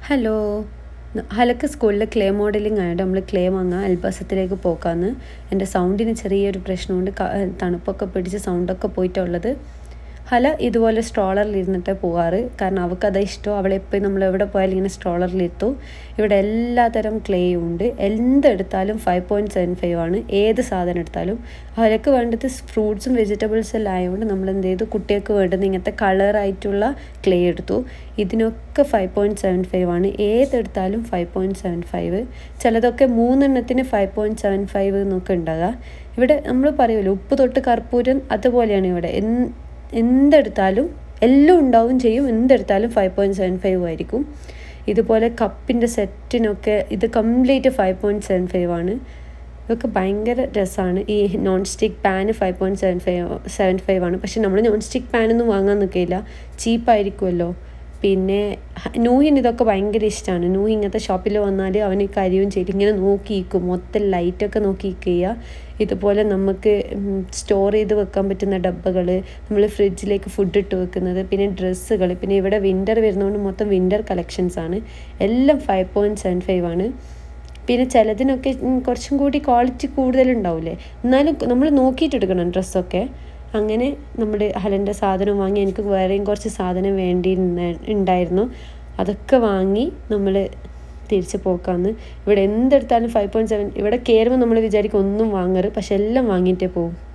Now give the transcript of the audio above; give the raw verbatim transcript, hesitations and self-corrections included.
Hello. ഹലക്ക് സ്കൂളിൽ clay modelling ആയിട്ട് നമ്മൾ ക്ലേ വാങ്ങാൻ അൽബസത്തിലേക്ക് പോക്കാന്ന്. എൻ്റെ സൗണ്ടിന് ചെറിയൊരു പ്രശ്നമുണ്ട്, തണുപ്പൊക്കെ പിടിച്ച് സൗണ്ടൊക്കെ പോയിട്ടുള്ളത്. ഹല ഇതുപോലെ സ്ട്രോളറിൽ ഇരുന്നിട്ട് പോകാറ്, കാരണം അവൾക്കത് ഇഷ്ടം. അവളെപ്പോഴും നമ്മൾ എവിടെ പോയാലും ഇങ്ങനെ സ്ട്രോളറിലിരുത്തു. ഇവിടെ എല്ലാത്തരം ക്ലേയും ഉണ്ട്. എന്തെടുത്താലും ഫൈവ് പോയിൻറ്റ് സെവൻ ഫൈവ് ആണ് ഏത് സാധനം എടുത്താലും. അവർക്ക് വേണ്ടത് ഫ്രൂട്ട്സും വെജിറ്റബിൾസും എല്ലാം ആയതുകൊണ്ട് നമ്മൾ എന്ത് ചെയ്തു, കുട്ടികൾക്ക് വേണ്ടുന്ന ഇങ്ങനത്തെ കളറായിട്ടുള്ള ക്ലേ എടുത്തു. ഇതിനൊക്കെ ഫൈവ് പോയിൻറ്റ് സെവൻ ഫൈവ് ആണ്. ഏതെടുത്താലും ഫൈവ് പോയിൻറ്റ് സെവൻ ഫൈവ്. ചിലതൊക്കെ മൂന്നെണ്ണത്തിന് ഫൈവ് പോയിൻറ്റ് സെവൻ ഫൈവ് എന്നൊക്കെ ഉണ്ടാകുക. ഇവിടെ നമ്മൾ പറയുമല്ലോ ഉപ്പ് തൊട്ട് കർപ്പൂരം, അതുപോലെയാണ് ഇവിടെ. എന്തെടുത്താലും എല്ലാം ഉണ്ടാവും ചെയ്യും. എന്തെടുത്താലും ഫൈവ് പോയിൻറ്റ് സെവൻ ഫൈവ് ആയിരിക്കും. ഇതുപോലെ കപ്പിൻ്റെ സെറ്റിനൊക്കെ ഇത് complete five point seven five ആണ്. ഇതൊക്കെ ഭയങ്കര രസമാണ്. ഈ non stick pan five point seven five seven five ആണ്. പക്ഷെ നമ്മൾ നോൺ സ്റ്റിക്ക് പാനൊന്നും വാങ്ങാൻ നിൽക്കില്ല, ചീപ്പായിരിക്കുമല്ലോ. പിന്നെ നൂഹിന് ഇതൊക്കെ ഭയങ്കര ഇഷ്ടമാണ്. നൂഹി ഇങ്ങനത്തെ ഷോപ്പിൽ വന്നാൽ അവന് കരിയും ചെയ്ത് ഇങ്ങനെ നോക്കിയിരിക്കും, മൊത്തം ലൈറ്റൊക്കെ നോക്കിയിരിക്കുക. ഇതുപോലെ നമുക്ക് സ്റ്റോർ ചെയ്ത് വെക്കാൻ പറ്റുന്ന ഡബ്ബകൾ, നമ്മൾ ഫ്രിഡ്ജിലേക്ക് ഫുഡ് ഇട്ട് വെക്കുന്നത്, പിന്നെ ഡ്രസ്സുകൾ. പിന്നെ ഇവിടെ വിൻ്റർ വരുന്നതുകൊണ്ട് മൊത്തം വിൻ്റർ കളക്ഷൻസ് ആണ്. എല്ലാം ഫൈവ് പോയിൻറ്റ് സെവൻ ഫൈവ് ആണ്. പിന്നെ ചിലതിനൊക്കെ കുറച്ചും കൂടി ക്വാളിറ്റി കൂടുതലുണ്ടാവില്ലേ, എന്നാലും നമ്മൾ നോക്കിയിട്ട് എടുക്കണം ഡ്രസ്സൊക്കെ. അങ്ങനെ നമ്മുടെ ഹലൻ്റെ സാധനം വാങ്ങി. എനിക്ക് വേറെയും കുറച്ച് സാധനം വേണ്ടി ഉണ്ടായിരുന്നു, അതൊക്കെ വാങ്ങി നമ്മൾ തിരിച്ച് പോക്കാന്ന്. ഇവിടെ എന്തെടുത്താലും ഫൈവ് പോയിൻറ്റ് സെവൻ. ഇവിടെ കയറുമ്പോൾ നമ്മൾ വിചാരിക്കും ഒന്നും വാങ്ങരുത്, പക്ഷെ എല്ലാം വാങ്ങിയിട്ടേ പോകും.